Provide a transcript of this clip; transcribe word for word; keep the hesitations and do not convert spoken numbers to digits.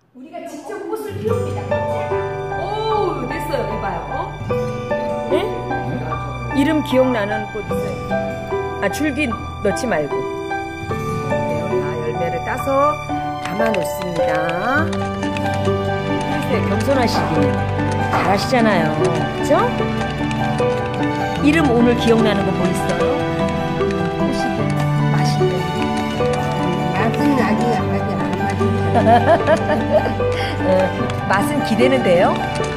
우리가 직접 꽃을 피웁니다. 오, 됐어요. 해봐요. 네? 이름 기억나는 꽃 있어요. 아, 줄기 넣지 말고. 자, 열매를 따서 담아 놓습니다. 글쎄, 겸손하시길 잘하시잖아요. 그죠? 이름 오늘 기억나는 거 뭐 있어요? 꽃이 맛있는. 맛은 나중에 하지 안 맛있어. 어, 맛은 기대는 돼요?